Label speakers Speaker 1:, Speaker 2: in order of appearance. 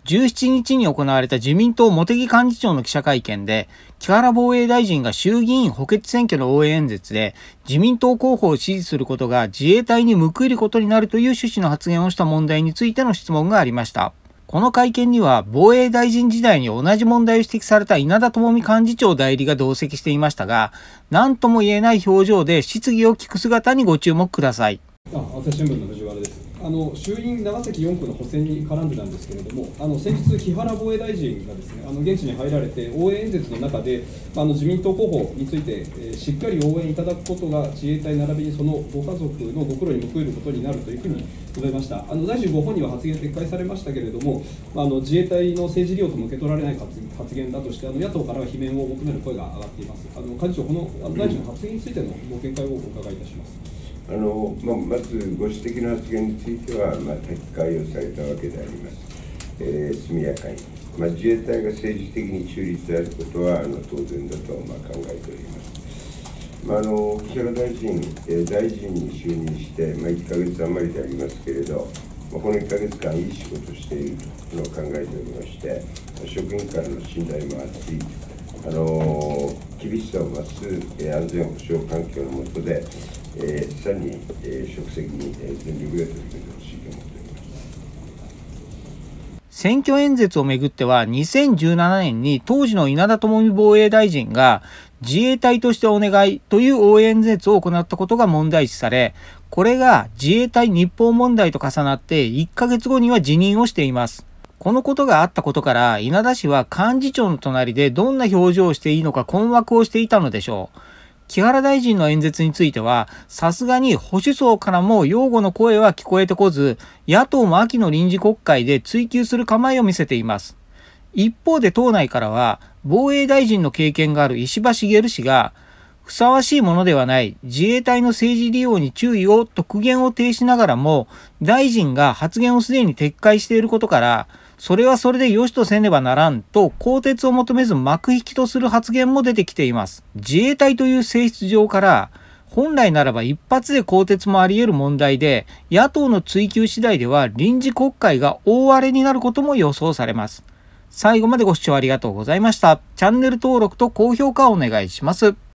Speaker 1: 17日に行われた自民党茂木幹事長の記者会見で、木原防衛大臣が衆議院補欠選挙の応援演説で、自民党候補を支持することが自衛隊に報いることになるという趣旨の発言をした問題についての質問がありました。この会見には、防衛大臣時代に同じ問題を指摘された稲田朋美幹事長代理が同席していましたが、何とも言えない表情で質疑を聞く姿にご注目ください。
Speaker 2: 朝日新聞の藤原です。衆院長崎4区の補選に絡んでなんですけれども、先日、木原防衛大臣がですね、現地に入られて、応援演説の中で、自民党候補について、しっかり応援いただくことが、自衛隊並びにそのご家族のご苦労に報いることになるというふうに述べました。大臣ご本人は発言撤回されましたけれども、自衛隊の政治利用とも受け取られない発言だとして、野党からは罷免を求める声が上がっています。幹事長、この大臣の発言についてのご見解をお伺いいたします。
Speaker 3: まずご指摘の発言については、撤回をされたわけであります。速やかに、自衛隊が政治的に中立であることは当然だと考えております。木原大臣、大臣に就任して、1ヶ月余りでありますけれど、この1ヶ月間、いい仕事をしていると考えておりまして、職員からの信頼も厚い、厳しさを増す安全保障環境の下で、さらに職責に全力で取り組んでほしいと思っております。
Speaker 1: 選挙演説をめぐっては、2017年に当時の稲田朋美防衛大臣が自衛隊としてお願いという応援演説を行ったことが問題視され、これが自衛隊日報問題と重なって1ヶ月後には辞任をしています。このことがあったことから、稲田氏は幹事長の隣でどんな表情をしていいのか困惑をしていたのでしょう。木原大臣の演説については、さすがに保守層からも擁護の声は聞こえてこず、野党も秋の臨時国会で追及する構えを見せています。一方で党内からは、防衛大臣の経験がある石破茂氏が、ふさわしいものではない自衛隊の政治利用に注意をと苦言を呈しながらも、大臣が発言をすでに撤回していることから、それはそれで良しとせねばならんと更迭を求めず幕引きとする発言も出てきています。自衛隊という性質上から、本来ならば一発で更迭もあり得る問題で、野党の追及次第では臨時国会が大荒れになることも予想されます。最後までご視聴ありがとうございました。チャンネル登録と高評価をお願いします。